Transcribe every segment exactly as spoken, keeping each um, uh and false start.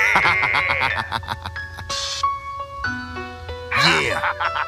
Yeah.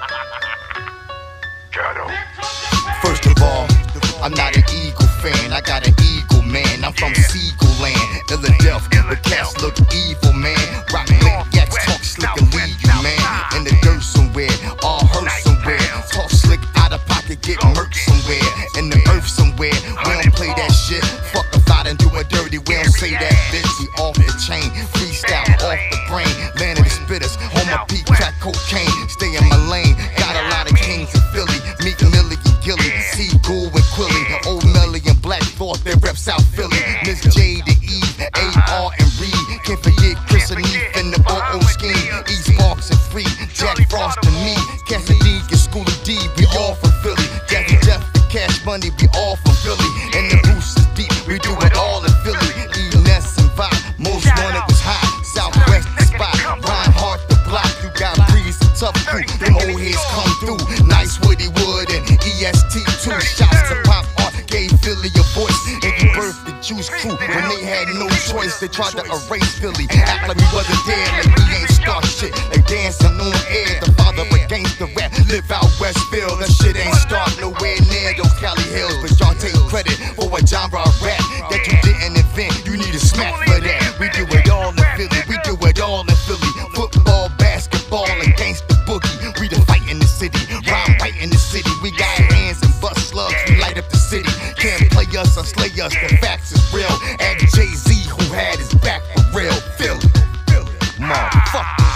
First of all, I'm not an Eagle fan, I got an Eagle man. I'm from Seagull Land, Philadelphia, but cats look evil, man. Rock lit, yaks talk slick and leave you, man. In the dirt somewhere, all hurt somewhere. Talk slick, out of pocket, get murked somewhere. In the earth somewhere, we don't play that shit. Fuck a fight and do it dirty, we don't say that, bitch. We off the chain, freestyle off the brain. Land of the spitters, on my peak, crack cocaine. Stay in my lane, got a lot of kings in Philly. Meek Millie and Gilly, Seagull and Quilly. Old Melly and Black Thought, they rep South Philly. Miss J to Eve, A R and Reed. Can't forget Chris and Eve in the O O scheme. East Parks and Free, Jack Frost and me. Cassidy and Schoolie D, we all from Philly. Jackie Jeff and Cash Money, we all from Philly. And the roots is deep, we do it all in Philly. E Ness and Vibe, most wanted was hot. Southwest the spot, Reinhardt the block. You got Breeze and Tough Crew, them old heads come through. Nice Woody Wood and E S T two. Shots to Pop Art, gave Philly a voice. And you birthed the Juice Crew when they had no choice. They tried to erase Philly, act like we wasn't there, like we ain't start shit. Like dancing on air, the father of gangsta rap. Live out Westville, that shit ain't start nowhere near those Cali Hills. But y'all take credit for a genre of rap that you didn't invent. You need a smack for that. We do it all in Philly, we do it all in Philly. Football, basketball, and gangsta boogie. We the fight in the city, rhyme right in the city. We got hands and bust slugs, we light up the city. Can't play us or slay us, the facts is real. And Jay-Z who had his back for real. Philly, motherfuckers.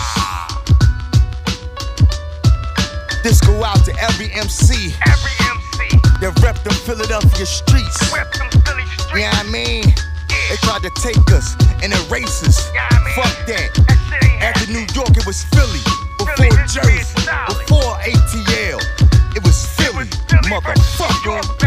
This go out to every M C, Every M C that rep them Philadelphia streets. rep them Philly streets. You know what I mean? They tried to take us and erase us. Yeah, I mean, Fuck that. that shit ain't After happening. New York, it was Philly. Before Philly history Jersey, is solid. before A T L, it was Philly, Philly versus motherfucker. York,